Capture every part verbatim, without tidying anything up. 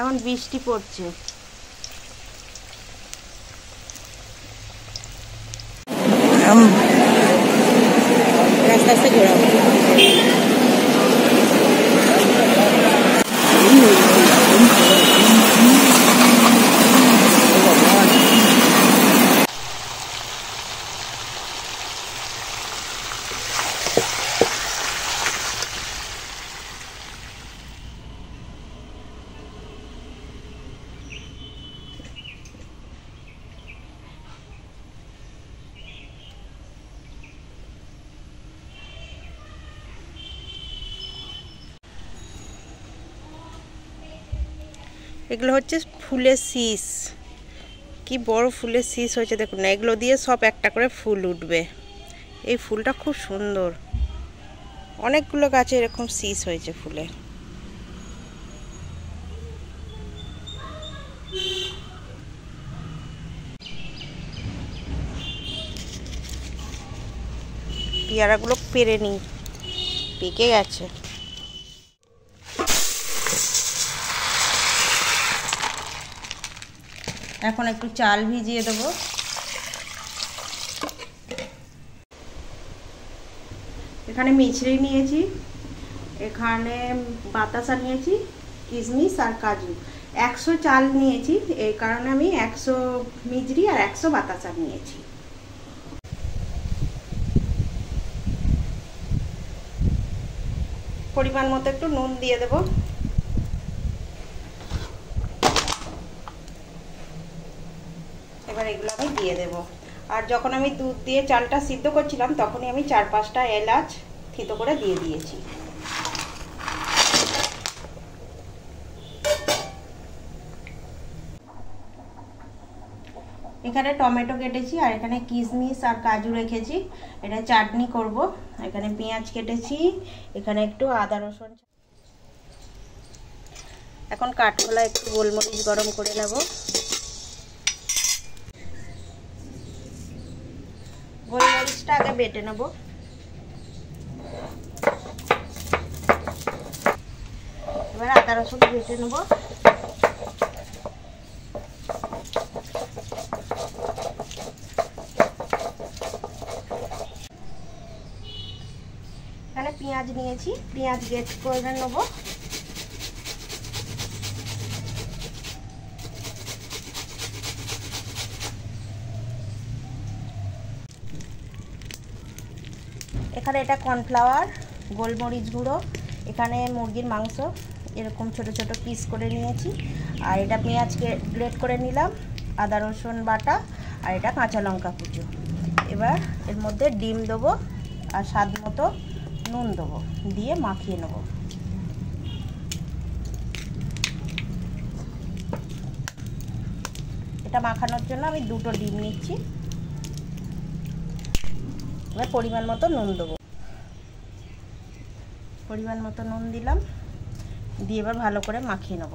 এখন বৃষ্টি পড়ছে। রাস্তা রাস্তা ঘোরাও। এগুলো হচ্ছে ফুলের শীষ, কি বড় ফুলের শীষ হয়েছে দেখুন না। এগুলো দিয়ে সব একটা করে ফুল উঠবে। এই ফুলটা খুব সুন্দর, অনেকগুলো গাছে এরকম শীষ হয়েছে ফুলের। পেয়ারাগুলো পেরে নি, পেকে গেছে। এখন একটু চাল ভিজিয়ে দেবো। এখানে মিছরি নিয়েছি, এখানে বাতাসা নিয়েছি, কিশমিশ আর কাজু। একশো চাল নিয়েছি, এই কারণে আমি একশো মিছরি আর একশো বাতাসা নিয়েছি। পরিমাণ মতো একটু নুন দিয়ে দেবো। এবার এগুলো আমি দিয়ে দেব। আর যখন আমি দুধ দিয়ে চালটা সিদ্ধ করছিলাম তখনই আমি চার পাঁচটা এলাচ থিতো করে দিয়ে দিয়েছি। এখানে টমেটো কেটেছি আর এখানে কিশমিশ আর কাজু রেখেছি, এটা চাটনি করব। এখানে পেঁয়াজ কেটেছি, এখানে একটু আদা রসুন। এখন কাঠকলা একটু গোলমরিচ গরম করে নেব। গোলমরিচটা আগে বেটে নেব। এবার আদা রসুন বেটে নেব। এখানে পেঁয়াজ নিয়েছি, পেঁয়াজ গ্রেট করে নেব। এখানে এটা কর্নফ্লাওয়ার, গোলমরিচ গুঁড়ো, এখানে মুরগির মাংস এরকম ছোট ছোট পিস করে নিয়েছি, আর এটা পেঁয়াজকে গ্রেট করে নিলাম, আদা রসুন বাটা, আর এটা কাঁচা লঙ্কা কুচো। এবার এর মধ্যে ডিম দেবো আর স্বাদ মতো নুন দেবো, দিয়ে মাখিয়ে নেব। এটা মাখানোর জন্য আমি দুটো ডিম নিচ্ছি। এবার পরিমাণ মতো নুন দেবো, পরিমাণ মতো নুন দিলাম, দিয়ে এবার ভালো করে মাখিয়ে নেব।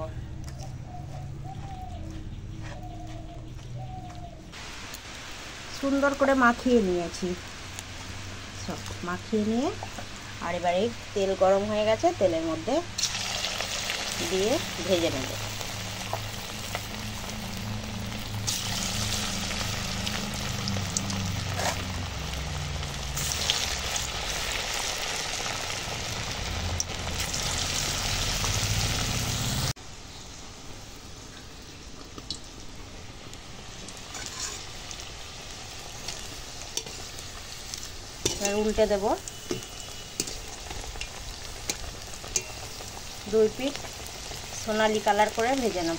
সুন্দর করে মাখিয়ে নিয়েছি, সব মাখিয়ে নিয়ে আর এবারে তেল গরম হয়ে গেছে, তেলের মধ্যে দিয়ে ভেজে নেব। উল্টে দেব। দুই পিঠ সোনালি কালার করে ভেজে নেব।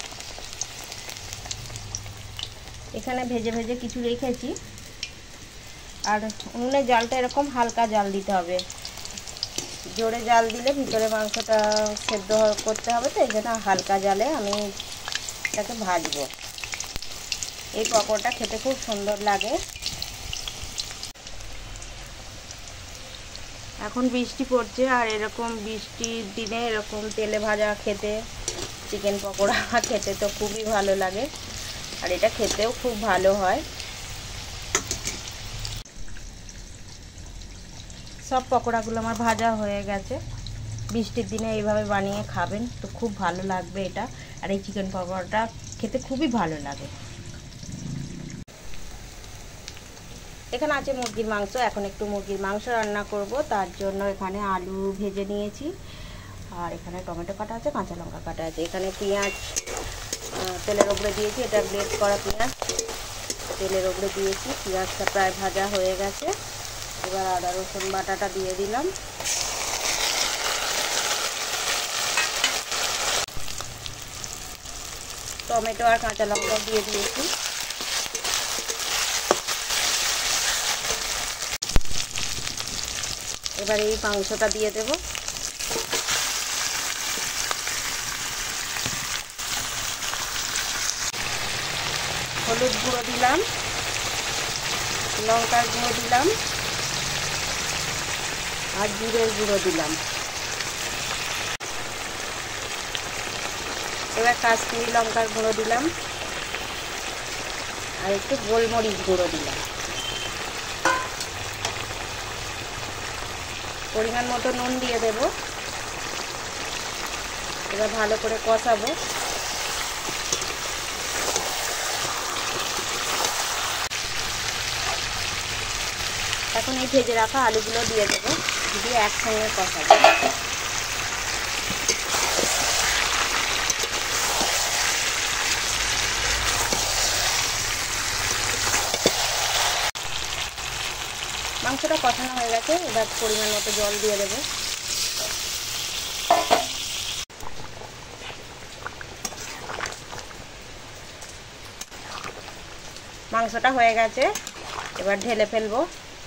এখানে ভেজে ভেজে কিছু রেখেছি। আর উনুনে জালটা এরকম হালকা জাল দিতে হবে, জোরে জাল দিলে ভিতরে মাংসটা সেদ্ধ করতে হবে, তো এই জন্য হালকা জালে আমি এটাকে ভাজবো। এই পকোড়াটা খেতে খুব সুন্দর লাগে। এখন বৃষ্টি পড়ছে আর এরকম বৃষ্টির দিনে এরকম তেলে ভাজা খেতে, চিকেন পকোড়া খেতে তো খুবই ভালো লাগে, আর এটা খেতেও খুব ভালো হয়। সব পকোড়াগুলো আমার ভাজা হয়ে গেছে, বৃষ্টির দিনে এইভাবে বানিয়ে খাবেন তো খুব ভালো লাগবে এটা। আর এই চিকেন পকোড়াটা খেতে খুবই ভালো লাগে। এখানে আছে মুরগির মাংস। এখন একটু মুরগির মাংস রান্না করব, তার জন্য এখানে আলু ভেজে নিয়েছি, আর এখানে টমেটো কাটা আছে, কাঁচা লঙ্কা কাটা আছে। এখানে পেঁয়াজ তেলের ওপরে দিয়েছি, এটা গ্রেট করা পেঁয়াজ তেলের ওপরে দিয়েছি। পেঁয়াজটা প্রায় ভাজা হয়ে গেছে। এবার আদা রসুন বাটাটা দিয়ে দিলাম। টমেটো আর কাঁচা লঙ্কা দিয়ে দিয়েছি। এবার এই মাংসটা দিয়ে দেব। হলুদ গুঁড়ো দিলাম, লঙ্কার গুঁড়ো দিলাম, আর জিরের গুঁড়ো দিলাম। এবার কাশ্মীরি লঙ্কার গুঁড়ো দিলাম, আর একটু গোলমরিচ গুঁড়ো দিলাম। পরিমাণ মতো নুন দিয়ে দেব। এবার ভালো করে কষাবো। এখন এই ভেজে রাখা আলুগুলো দিয়ে দেবো, দিয়ে একসঙ্গে কষাবো। মাংসটা কষানো হয়ে গেছে। এবার পরিমাণ মতো জল দিয়ে দেবো। মাংসটা হয়ে গেছে, এবার ঢেলে ফেলবো।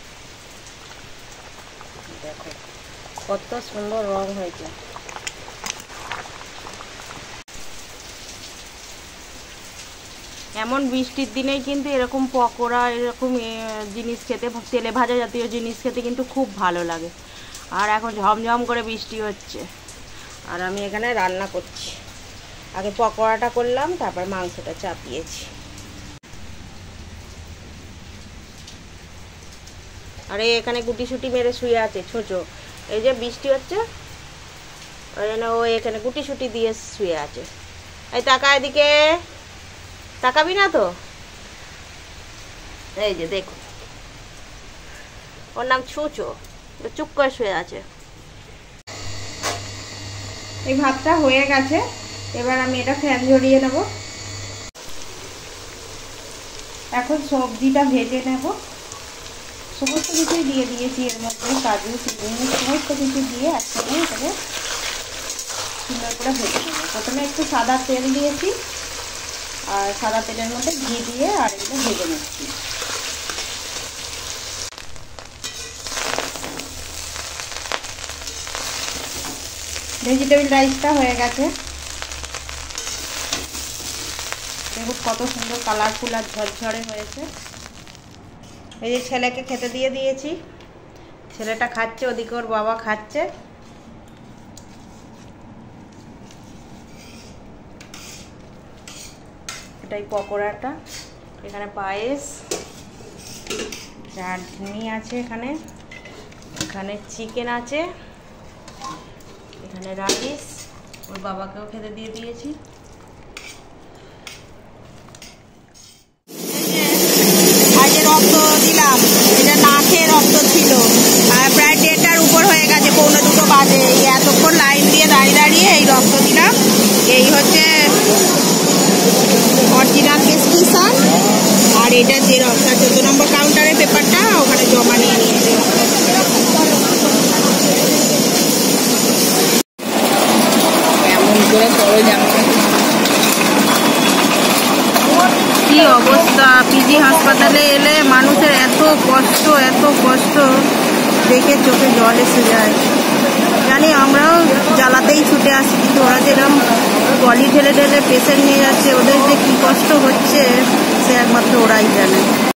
দেখো কত সুন্দর রং হয়েছে। এমন বৃষ্টির দিনেই কিন্তু এরকম পকোড়া, এরকম জিনিস খেতে, তেলে ভাজা জাতীয় জিনিস খেতে কিন্তু খুব ভালো লাগে। আর এখন ঝমঝম করে বৃষ্টি হচ্ছে, আর আমি এখানে রান্না করছি। আগে পকোড়াটা করলাম, তারপর মাংসটা চাপিয়েছি। আর এখানে গুটি সুটি মেরে শুয়ে আছে ছোটো। এই যে বৃষ্টি হচ্ছে, ওই জন্য ও এখানে গুটি সুটি দিয়ে শুয়ে আছে। এই তাকা এদিকে, তাকাবি না তো? এই যে দেখো, ওর নাম ছুঁচো, চুপ করে শুয়ে আছে। এই ভাতটা হয়ে গেছে, এবার আমি এটা ফ্যান ঝরিয়ে নেব। এখন সবজিটা ভেজে নেব। সমস্ত কিছুই দিয়ে দিয়েছি এর মধ্যে, কাজু কিশমিশ সমস্ত কিছু দিয়ে একসঙ্গে এটাকে সুন্দর করে ভেজে নেব। প্রথমে একটু সাদা তেল দিয়েছি, আর সাদা তেলের মধ্যে ঘি দিয়ে আর এগুলো ভেজে নিচ্ছি। ভেজিটেবিল রাইসটা হয়ে গেছে। দেখুন কত সুন্দর কালারফুল আর ঝরঝরে হয়েছে। এই যে ছেলেকে খেতে দিয়ে দিয়েছি, ছেলেটা খাচ্ছে, ওদিকে ওর বাবা খাচ্ছে। এটাই পকোড়াটা। এখানে পায়েস, চাটনি আছে, এখানে এখানে চিকেন আছে, এখানে রাইস। ওর বাবাকেও খেতে দিয়ে দিয়েছি। আজ রক্ত দিলাম, এটা না খেয়ে রক্ত ছিল, আর প্রায় দেড়টার উপর হয়ে গেছে, পৌনে দুটো বাজে। এই এতক্ষণ লাইন দিয়ে দাঁড়িয়ে দাঁড়িয়ে এই রক্ত দিলাম। এই হচ্ছে অরিজিনাল প্রেসক্রিপশন, আর এটা যে রক্তটা চোদ্দ নম্বর কাউন্টারের পেপারটা ওখানে জমা নিয়ে নিয়েছে। এমন করে সবাই জানো কি অবস্থা। পিজি হাসপাতালে এলে মানুষের এত কষ্ট, এত কষ্ট দেখে চোখে জল এসে যায়। জানি আমরাও জ্বালাতেই ছুটে আসি, কিন্তু ওরা যেরকম ট্রলি ঠেলে ঠেলে পেশেন্ট নিয়ে যাচ্ছে, ওদের যে কি কষ্ট হচ্ছে সে একমাত্র ওরাই জানে।